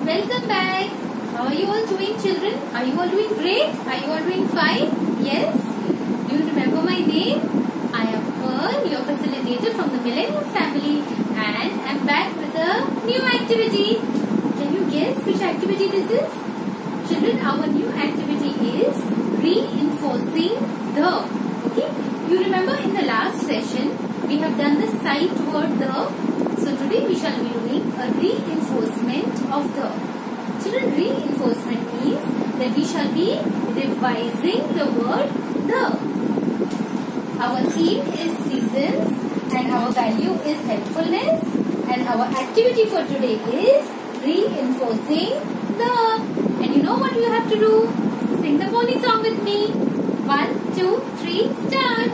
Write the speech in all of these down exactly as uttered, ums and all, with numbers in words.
welcome back. How are you all doing, children? Are you all doing great? Are you all doing fine? Yes? Do you remember my name? I am Pearl, your facilitator from the Millennium family, and I'm back with a new activity. Can you guess which activity this is? Children, our new activity is reinforcing the. Okay? You remember in the last session, we have done the sight word the. So today we shall be doing a reinforcement of the. Children, reinforcement means that we shall be revising the word the. Our theme is seasons and our value is helpfulness, and our activity for today is reinforcing the. And you know what you have to do? Sing the phonic song with me. One, two, three, start.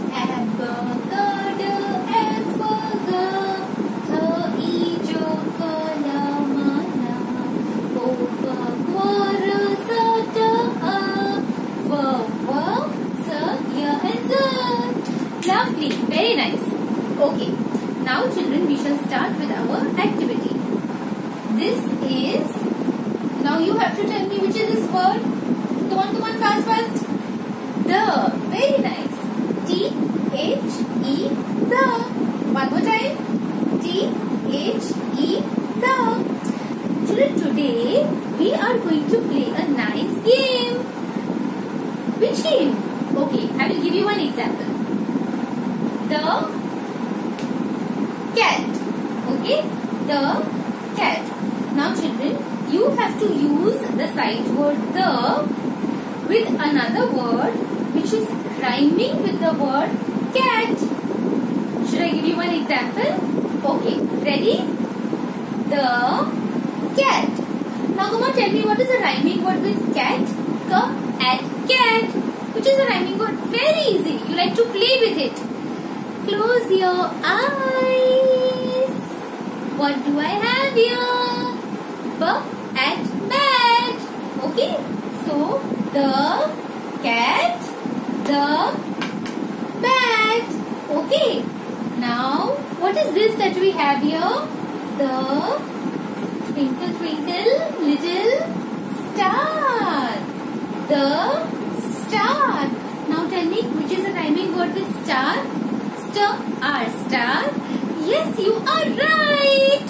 Lovely, very nice. Okay, now children, we shall start with our activity. This is, now you have to tell me which is this word. Come on, come on, fast, fast. The, very nice. T H E, the. One more time. T H E, the. Children, today we are going to play a nice game. Which game? Okay, I will give you one example. The cat. Okay, the cat. Now children, you have to use the sight word the with another word which is rhyming with the word cat. Should I give you one example? Okay, ready? The cat. Now come on, tell me what is a rhyming word with cat? Ka at cat. Which is a rhyming word? Very easy. You like to play with it. Close your eyes. What do I have here? B at bat. Okay. So, the cat, the bat. Okay. Now, what is this that we have here? The twinkle, twinkle, little star. The star. Now tell me, which is a rhyming word with star? Star, star. Yes, you are right.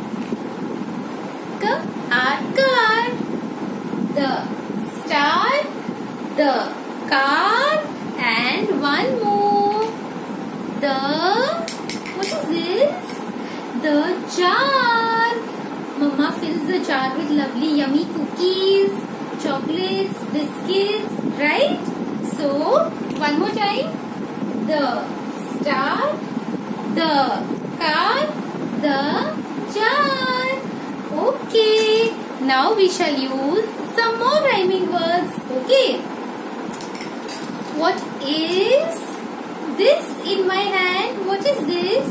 Car, car. The star, the car, and one more. The, what is this? The jar. Mama fills the jar with lovely yummy cookies, chocolates, biscuits, right? So, one more time. The star, the car, the jar. Okay. Now we shall use some more rhyming words. Okay. What is this in my hand? What is this?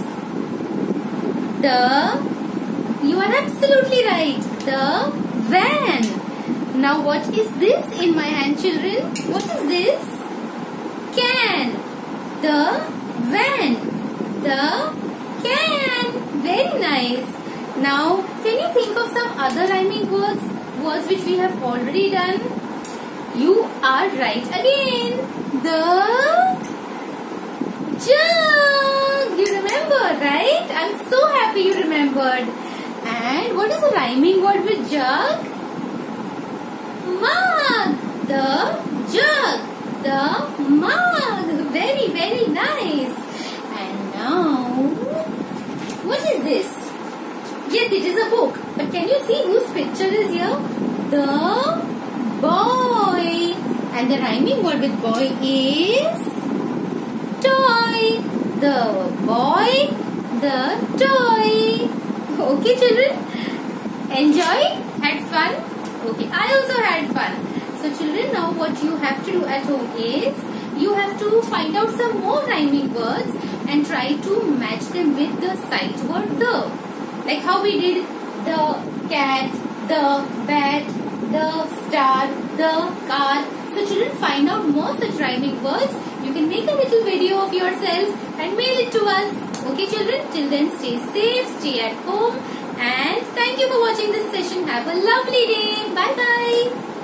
The, you are absolutely right. The van. Now what is this in my hand, children? What is this? Can. The van. The can. Very nice. Now, can you think of some other rhyming words? Words which we have already done? You are right again. The jug. You remember, right? I'm so happy you remembered. And what is a rhyming word with jug? Mug. The jug. The mug. Very, very nice. And now, what is this? Yes, it is a book. But can you see whose picture is here? The boy. And the rhyming word with boy is toy. The boy, the toy. Okay, children? Enjoy? Had fun? Okay, I also had fun. So children, now what you have to do at home is, you have to find out some more rhyming words and try to match them with the sight word the. Like how we did the cat, the bat, the star, the car. So children, find out more such rhyming words. You can make a little video of yourself and mail it to us. Okay children, till then stay safe, stay at home, and Thank you for watching this session. Have a lovely day. Bye bye.